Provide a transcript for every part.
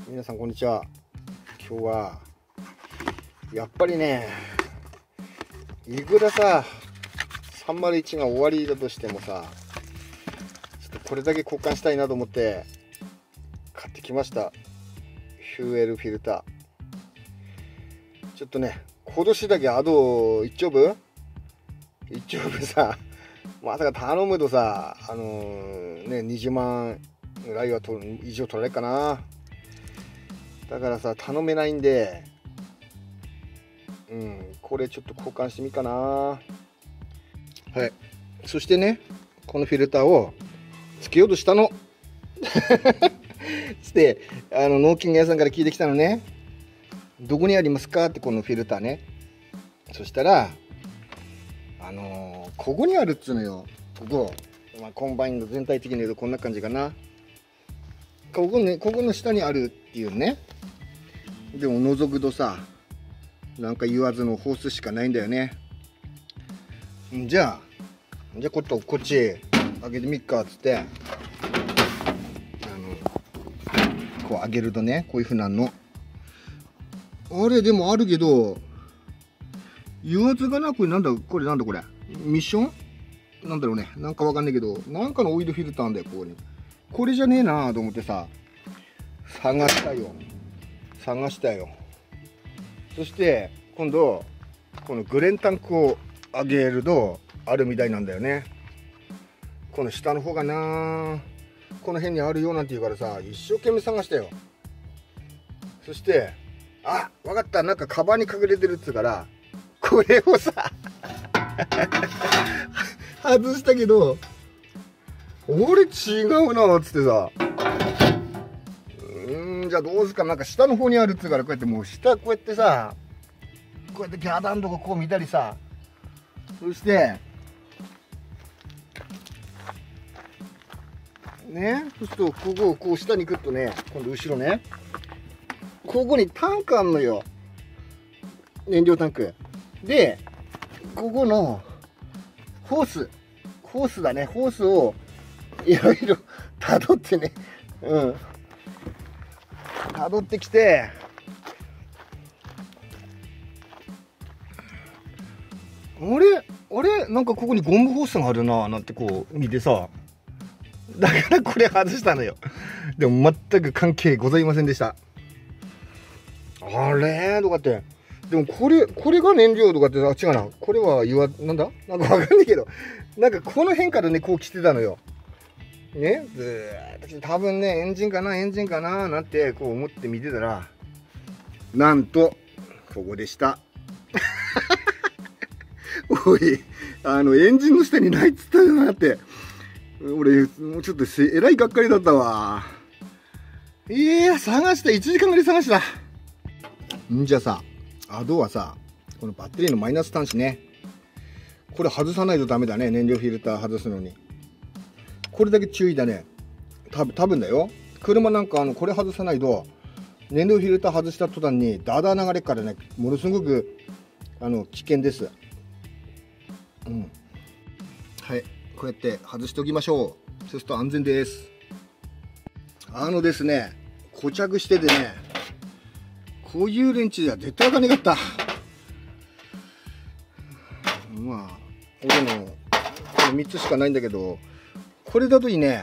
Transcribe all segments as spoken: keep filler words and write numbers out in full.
皆さんこんにちは。今日はやっぱりね、いくらささんまるいちが終わりだとしてもさ、ちょっとこれだけ交換したいなと思って買ってきました。フューエルフィルター。ちょっとね、今年だけあと一丁分一丁分さ、まさか頼むとさ、あのー、ねにじゅうまんぐらいはと以上取られるかな。だからさ、頼めないんで、うん、これちょっと交換してみっかな。はい。そしてね、このフィルターをつけようとしたの。して、あの農機具屋さんから聞いてきたのね。どこにありますかって、このフィルターね。そしたら、あのー、ここにあるっつうのよ。ここ。まあ、コンバインの全体的に言うとこんな感じかな。ここね、ここの下にあるっていうね。でも覗くとさ、なんか言わずのホースしかないんだよね。んじゃあ、じゃあこっとこっち開けてみっかっつって、あの、こう開けるとね、こういう風なんの。あれ、でもあるけど、油圧がなく、なんだ、これなんだこれ。ミッションなんだろうね。なんかわかんないけど、なんかのオイルフィルターなんだよ、ここに。これじゃねえなと思ってさ、探したよ。探したよ。そして、今度、このグレンタンクを上げると、あるみたいなんだよね。この下の方がな、この辺にあるよなんて言うからさ、一生懸命探したよ。そして、あ、わかった。なんかカバンに隠れてるっつうから、これをさ、外したけど、俺違うなっつってさ、うーん、じゃあどうすか、なんか下の方にあるっつうから、こうやってもう下こうやってさ、こうやってギャダンとかこう見たりさ、そしてね、そうするとここをこう下にグッとね、今度後ろね、ここにタンクあんのよ、燃料タンクで、ここのホースホースだね、ホースをいろいろたどってね、うんたどってきて、あれあれなんかここにゴムホースがあるななんてこう見てさ、だからこれ外したのよ。でも全く関係ございませんでした。あれとかって、でもこれこれが燃料とかって、あ、違うな、これは言わなんだなんかわかんないけど、なんかこの辺からねこう来てたのよね。ずーっと多分ね、エンジンかなエンジンかななんてこう思って見てたら、なんとここでした。おい、あのエンジンの下にないっつったよなって、俺もうちょっとえらいがっかりだったわ。いや、探した、いちじかんぐらい探した。んじゃさ、あとはさ、このバッテリーのマイナス端子ね、これ外さないとダメだね。燃料フィルター外すのにこれだけ注意だね。た多分だよ、車なんかあのこれ外さないと、燃料フィルター外した途端にダーダー流れからね、ものすごくあの危険です。うん、はい、こうやって外しておきましょう。そうすると安全です。あのですね、固着しててね、こういうレンチでは絶対あかんねかった。まあ俺のこれみっつしかないんだけど、これだといいね。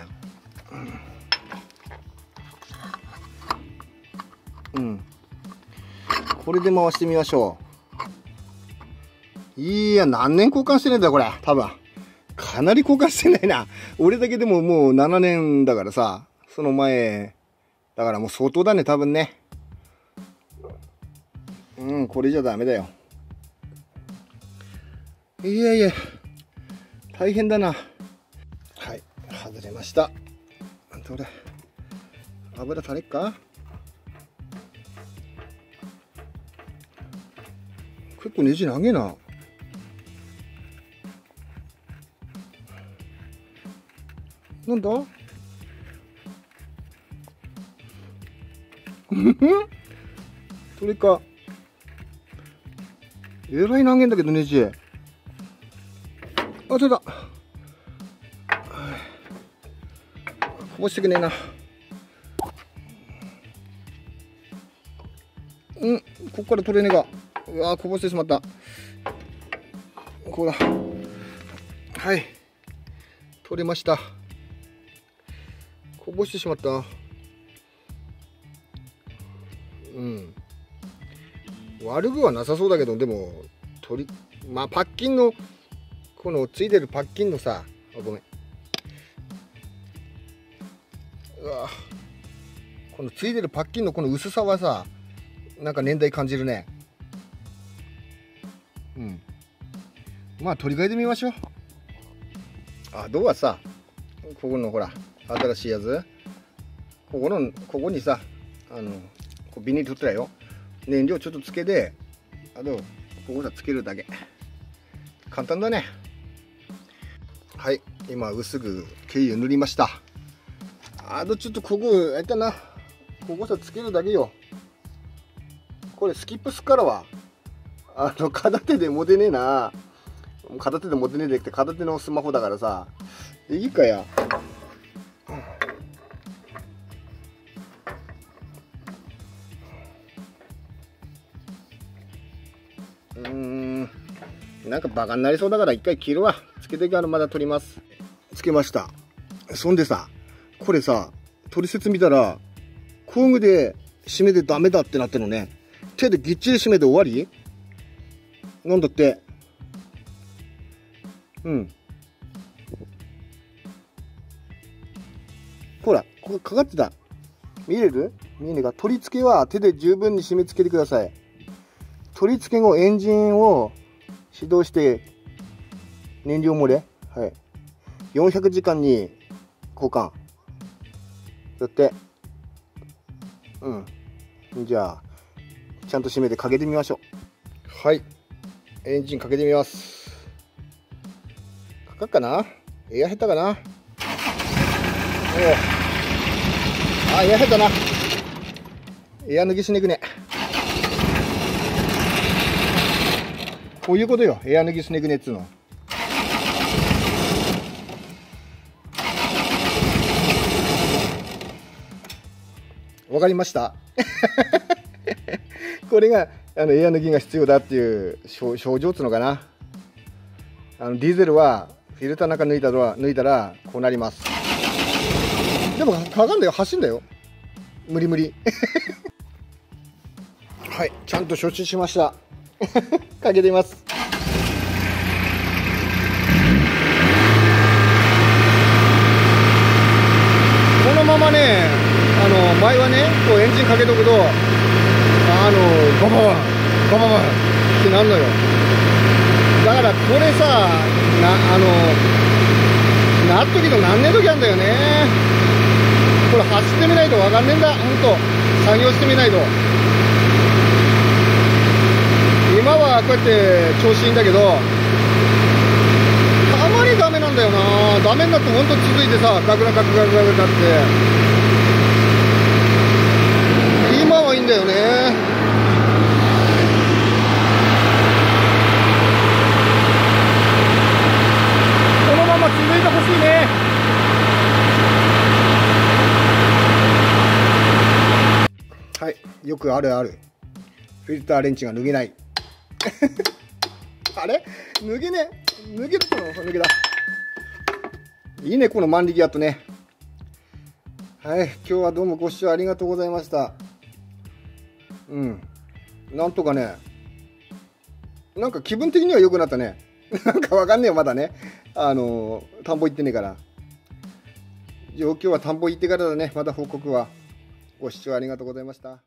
うん、うん、これで回してみましょう。いや、何年交換してねえんだこれ。多分かなり交換してないな。俺だけでももうななねんだからさ、その前だからもう相当だね多分ね。うん、これじゃダメだよ。いやいや、大変だな。はい、外れました。どれ、油垂れっか。結構ネジ長えな。なんだそれか、えらい長えんだけどネジ。あ、それだ。こぼしてくねえな。 うん、ここから取れねえが。うわー、こぼしてしまった。こうだ。はい。取れました。こぼしてしまった。うん。悪くはなさそうだけど、でも、取り、まあ、パッキンの、このついてるパッキンのさ、あ、ごめん。うわ、このついてるパッキンのこの薄さはさ、なんか年代感じるね。うん。まあ取り替えてみましょう。あ、どうはさ、ここのほら、新しいやつ。ここの、ここにさ、あの、こうビニール取ったらよ。燃料ちょっとつけて、あと、ここさ、つけるだけ。簡単だね。はい、今、薄く軽油塗りました。あとちょっとここ、やったな。ここさ、つけるだけよ。これスキップすっからは。あの、片手で持てねえな。片手で持てねえできて、片手のスマホだからさ。いいかや。うーん。なんかバカになりそうだから一回切るわ。つけてからまだ取ります。つけました。そんでさ、これさ、取説見たら、工具で締めてダメだってなってるのね。手でぎっちり締めて終わりなんだって。うん。ほら、ここかかってた。見れる？見えねえか。取り付けは手で十分に締め付けてください。取り付け後、エンジンを始動して、燃料漏れ。はい。よんひゃくじかんに交換。だって。うん。じゃあ、ちゃんと締めてかけてみましょう。はい。エンジンかけてみます。かかっかな？エア減ったかな？おお。あ、エア減ったな。エア脱ぎしにくね。こういうことよ。エア脱ぎしにくねっつうの。わかりましたこれがあのエア脱ぎが必要だっていう症状っつうのかな。あのディーゼルはフィルターの中抜いたら抜いたらこうなります。でもかかんだよ、走んだよ、無理無理はい、ちゃんと処置しましたかけています。このままね、あの前はね、こうエンジンかけとくと、あのバババンバババンってなんのよ。だからこれさ、なあのなっときとなんねえ時あんだよね。これ走ってみないとわかんねえんだ、ほんと。作業してみないと。今はこうやって調子いいんだけど、たまにダメなんだよな。ダメになってほんと続いてさ、ガクガクガクガクガクなって。今はいいんだよね。このまま続いてほしいね。はい、よくあるある。フィルターレンチが脱げない。あれ脱げねえ。脱げたの脱げだ。いいね、この万力やっとね。はい、今日はどうもご視聴ありがとうございました。うん。なんとかね、なんか気分的には良くなったね。なんかわかんねえよ、まだね。あのー、田んぼ行ってねえから。状況は田んぼ行ってからだね。また報告は。ご視聴ありがとうございました。